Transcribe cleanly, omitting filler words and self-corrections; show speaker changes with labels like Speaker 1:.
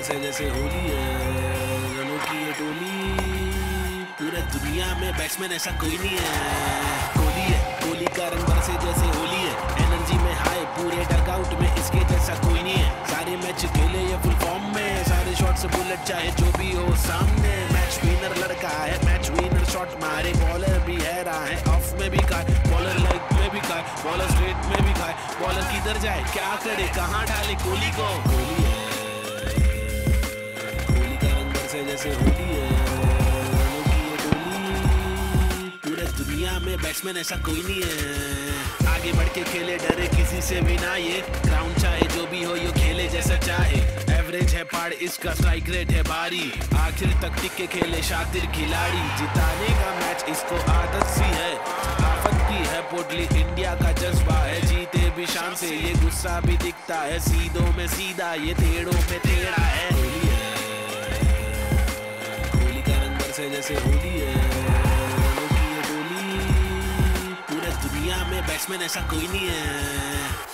Speaker 1: से जैसे होली है, रनों की ये टोली, पूरे दुनिया में बैट्समैन ऐसा कोई नहीं है। कोहली है, कोहली का रंग बरसे जैसे होली है, एनर्जी में हाई पूरे डगआउट में इसके जैसा कोई नहीं है। सारे मैच खेले ये फुल फॉर्म में, सारे शॉट से बुलेट चाहे जो भी हो सामने। मैच विनर लड़का है, मैच विनर शॉट मारे, बॉलर भी है रहा है, ऑफ में भी खाए, बॉलर लेग में भी खाए, बॉलर स्ट्रेट में भी खाए, बॉलर किधर जाए क्या करे कहाँ डाले कोहली को। कोहली है, कोहली का रंग बरसे जैसे होली है, रनों की ये टोली, पूरे दुनिया में बैट्समैन ऐसा कोई नहीं है। आगे बढ़ के खेले डरे किसी से भी ना, ये ग्राउंड चाहे जो भी हो यो खेले जैसा चाहे। एवरेज है पार इसका, स्ट्राइक रेट है भारी, आखिर तक टिक के खेले शातिर खिलाड़ी। जिताने का मैच इसको आदत सी है, आफत भी है पोटली, इंडिया का जज्बा है, जीते भी शान से ये गुस्सा भी दिखता है, सीधों में सीधा ये टेढ़ों में टेढ़ा है। कोहली है, कोहली का रंग बरसे जैसे होली है, रनों की ये टोली, पूरे दुनिया में बैट्समैन ऐसा कोई नहीं है।